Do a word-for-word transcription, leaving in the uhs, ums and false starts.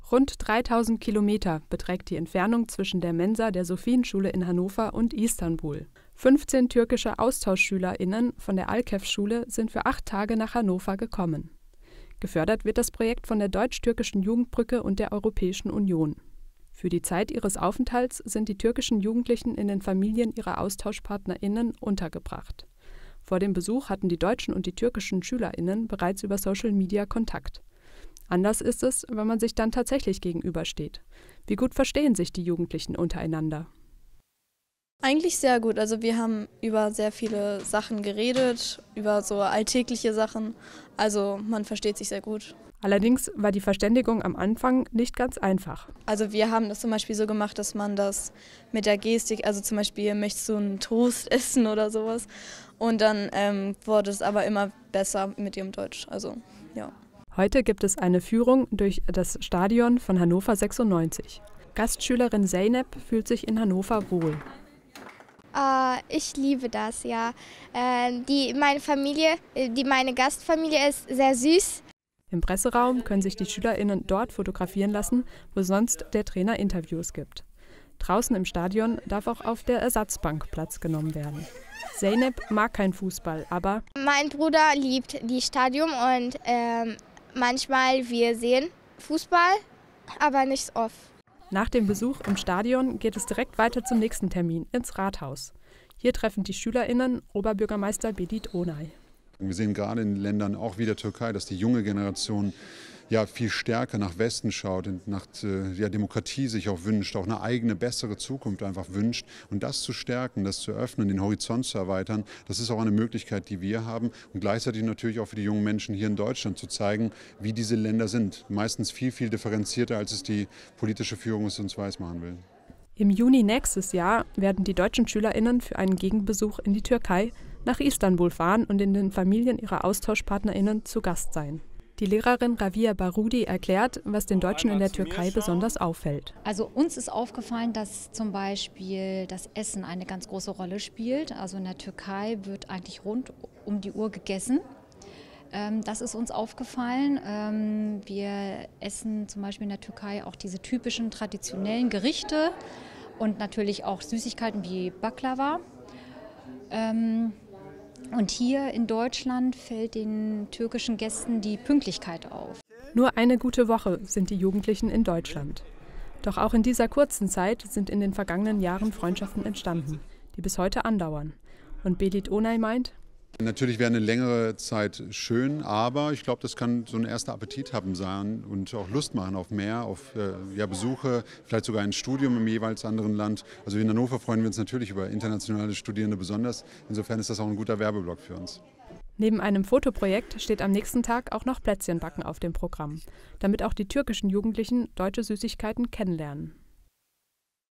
Rund dreitausend Kilometer beträgt die Entfernung zwischen der Mensa der Sophienschule in Hannover und Istanbul. fünfzehn türkische AustauschschülerInnen von der Alkef-Schule sind für acht Tage nach Hannover gekommen. Gefördert wird das Projekt von der Deutsch-Türkischen Jugendbrücke und der Europäischen Union. Für die Zeit ihres Aufenthalts sind die türkischen Jugendlichen in den Familien ihrer AustauschpartnerInnen untergebracht. Vor dem Besuch hatten die deutschen und die türkischen SchülerInnen bereits über Social Media Kontakt. Anders ist es, wenn man sich dann tatsächlich gegenübersteht. Wie gut verstehen sich die Jugendlichen untereinander? Eigentlich sehr gut. Also wir haben über sehr viele Sachen geredet, über so alltägliche Sachen. Also man versteht sich sehr gut. Allerdings war die Verständigung am Anfang nicht ganz einfach. Also wir haben das zum Beispiel so gemacht, dass man das mit der Gestik, also zum Beispiel möchtest du einen Toast essen oder sowas. Und dann ähm, wurde es aber immer besser mit ihrem Deutsch. Also ja. Heute gibt es eine Führung durch das Stadion von Hannover sechsundneunzig. Gastschülerin Zeynep fühlt sich in Hannover wohl. Uh, ich liebe das, ja. Uh, die, meine Familie, die, meine Gastfamilie ist sehr süß. Im Presseraum können sich die SchülerInnen dort fotografieren lassen, wo sonst der Trainer Interviews gibt. Draußen im Stadion darf auch auf der Ersatzbank Platz genommen werden. Zeynep mag kein Fußball, aber mein Bruder liebt die Stadion und ähm, manchmal wir sehen Fußball, aber nicht so oft. Nach dem Besuch im Stadion geht es direkt weiter zum nächsten Termin, ins Rathaus. Hier treffen die SchülerInnen Oberbürgermeister Belit Onay. Wir sehen gerade in Ländern auch wie der Türkei, dass die junge Generation ja viel stärker nach Westen schaut und nach ja, Demokratie sich auch wünscht, auch eine eigene, bessere Zukunft einfach wünscht. Und das zu stärken, das zu öffnen, den Horizont zu erweitern, das ist auch eine Möglichkeit, die wir haben. Und gleichzeitig natürlich auch für die jungen Menschen hier in Deutschland zu zeigen, wie diese Länder sind. Meistens viel, viel differenzierter, als es die politische Führung es uns weismachen will. Im Juni nächstes Jahr werden die deutschen SchülerInnen für einen Gegenbesuch in die Türkei nach Istanbul fahren und in den Familien ihrer AustauschpartnerInnen zu Gast sein. Die Lehrerin Ravia Barudi erklärt, was den Deutschen in der Türkei besonders auffällt. Also uns ist aufgefallen, dass zum Beispiel das Essen eine ganz große Rolle spielt. Also in der Türkei wird eigentlich rund um die Uhr gegessen. Das ist uns aufgefallen. Wir essen zum Beispiel in der Türkei auch diese typischen traditionellen Gerichte und natürlich auch Süßigkeiten wie Baklava. Und hier in Deutschland fällt den türkischen Gästen die Pünktlichkeit auf. Nur eine gute Woche sind die Jugendlichen in Deutschland. Doch auch in dieser kurzen Zeit sind in den vergangenen Jahren Freundschaften entstanden, die bis heute andauern. Und Belit Onay meint: Natürlich wäre eine längere Zeit schön, aber ich glaube, das kann so ein erster Appetit haben sein und auch Lust machen auf mehr, auf äh, ja, Besuche, vielleicht sogar ein Studium im jeweils anderen Land. Also in Hannover freuen wir uns natürlich über internationale Studierende besonders. Insofern ist das auch ein guter Werbeblock für uns. Neben einem Fotoprojekt steht am nächsten Tag auch noch Plätzchenbacken auf dem Programm, damit auch die türkischen Jugendlichen deutsche Süßigkeiten kennenlernen.